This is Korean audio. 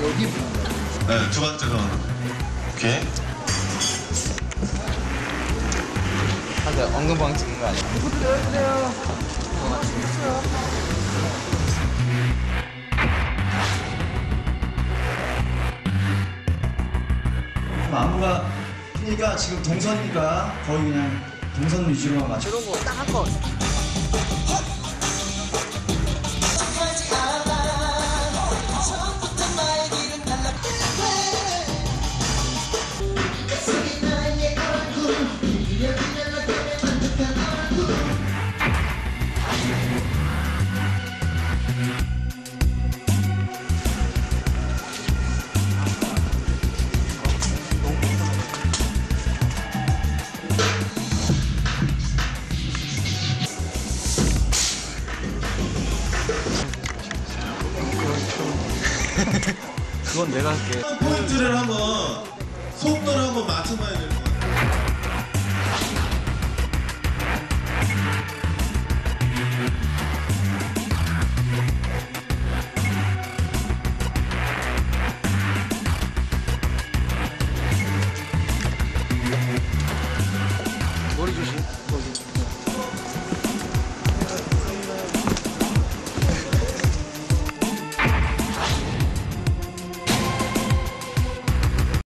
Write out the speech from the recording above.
여기 네, 두 번째 건. 오케이. 하자 엉금방 찍는 거 아니야? 이것도 열어주세요. 안무가 그러니까 지금 동선이니까 거의 그냥 동선 위주로만 맞춰. 이런 거 딱 한 거. 그건 내가 할게. 포인트를 한번 속도를 한번 맞춰봐야 되는 거야.